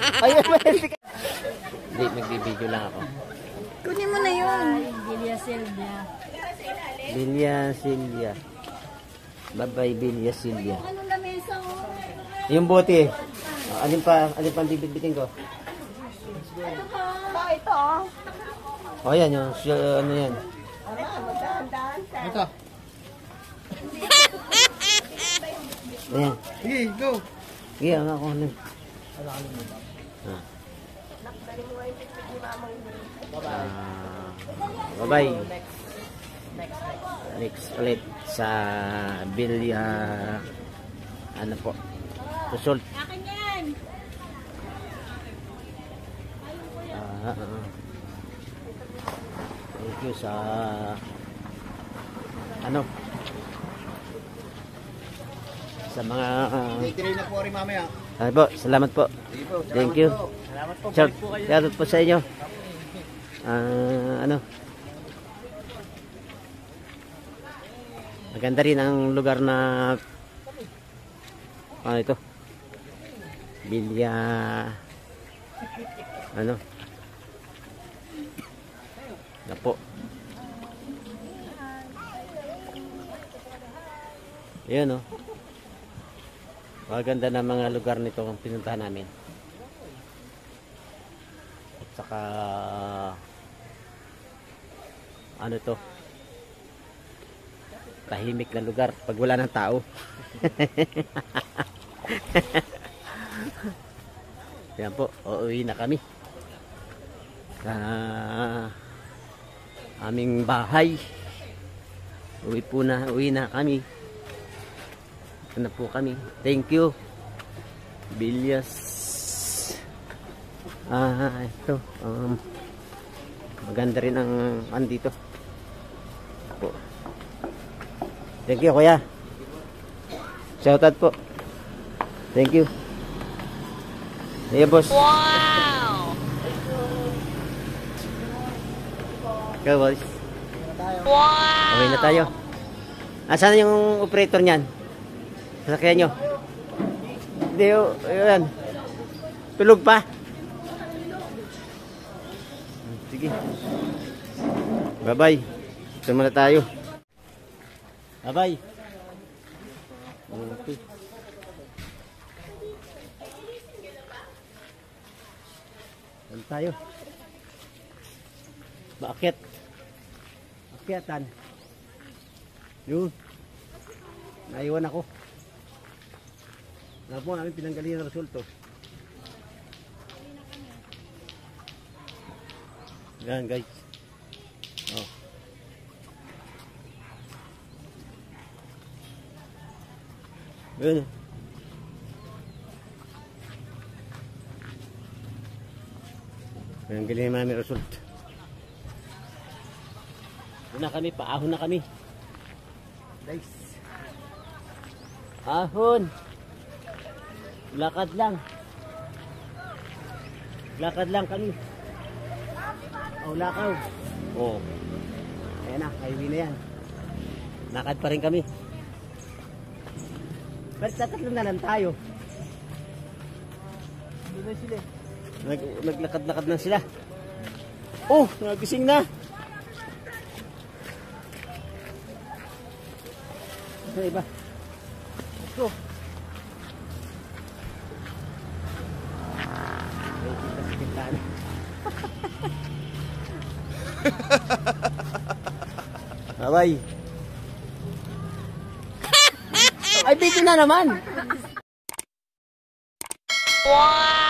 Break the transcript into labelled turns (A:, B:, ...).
A: Ayun, hindi, nagbibideo lang ako.
B: Kunin mo na yun. Bilya Silvia.
A: Bilya Silvia. Bye-bye, Bilya Silvia.
B: Ano na mesa mo?
A: Yung bote. Alin pa ang bibitbitin ko?
B: Ito pa. Ito.
A: Oh, yan yung ano yan.
C: Ito.
A: Ayan.
C: Sige, go.
A: Sige, ang ako. Bye-bye. Next ulit sa Bilya ano po result.
B: Akin yan.
A: Thank you sa ano sa mga
C: Titirin na po rin mamaya.
A: po, salamat po. Thank you.
C: Salamat po.
A: Shout po sa inyo. Ano maganda rin ang lugar na ito Bilya ano na po yun o maganda na mga lugar nito ang pinuntahan namin at saka ano to tahimik na lugar pag wala ng tao. Yan po, uuwi na kami sa aming bahay. Uwi na kami. Ano po kami. Thank you Bilyas. Ito maganda rin ang andito po. Thank you, kuya. Shoutout po. Thank you. Iya, boss.
B: Wow!
A: Ikaw, boss.
B: Wow!
A: Okay na tayo. Asan yung operator niyan? Sasakyan nyo? Hindi, yun. Tulog pa. Sige. Bye-bye. Ito muna tayo. Bye-bye. Okay. Saan tayo? Bakit? Akyatan. Yun. Naiwan ako. Wala po namin pinanggalingan ng resulto. Yan guys. Oh. Yun. Pinanggalingan namin resulto. Doon na kami, paahon na kami. Guys. Ahon. Lakad lang. Lakad lang kami. Oh, lakaw. Oh. Ayan na, highway na yan. Lakad pa rin kami. Pero tatatlo na lang tayo. Doon na sila. Naglakad-lakad na sila. Oh, nagising na. Ito iba. Let's go. Bye-bye. Ay, video na naman.
B: Wow!